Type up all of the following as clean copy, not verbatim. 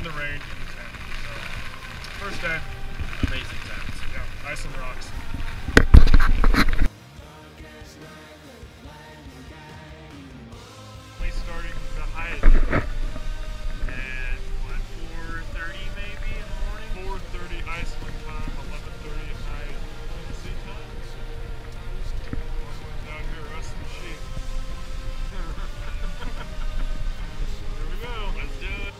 the rain in the tent. So, first day. Amazing times. Yeah, ice on the rocks. We starting the hike at what, 4:30 maybe in the morning? 4:30 Iceland time, 11:30 at night Tennessee time. One's out here resting sheep. Here we go. Let's do it.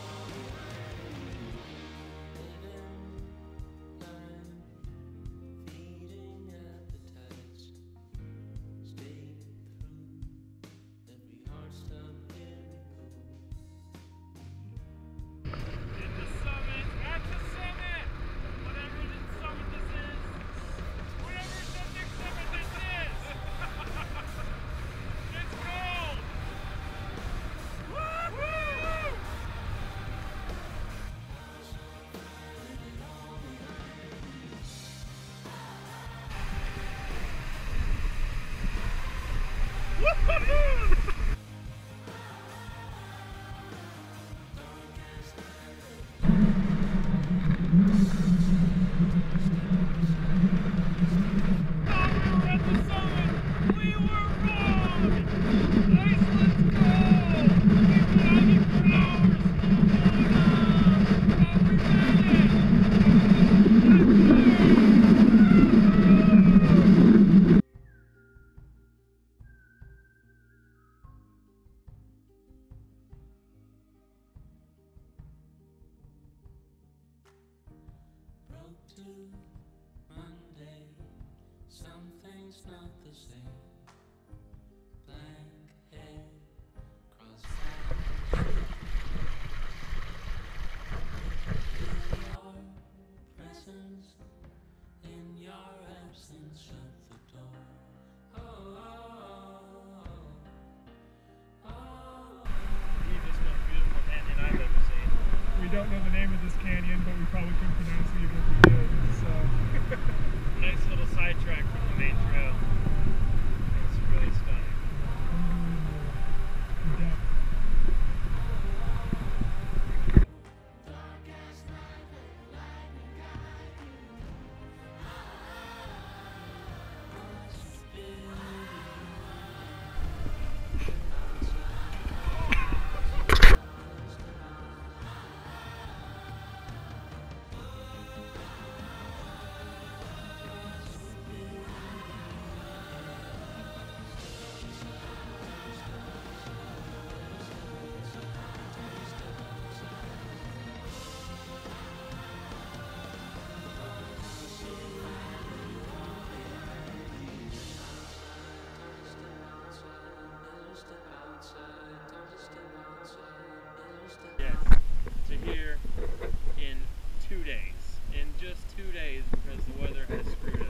Monday, something's not the same. Blank head, cross your presence, in your absence, shut the door. Oh, oh, oh, oh. Deepest, most beautiful canyon I've ever seen. We don't know the name of this canyon, but we probably couldn't pronounce it even if we did. So. Nice little sidetrack from the main trail. It's really stunning. Yes, to here in 2 days. In just 2 days because the weather has screwed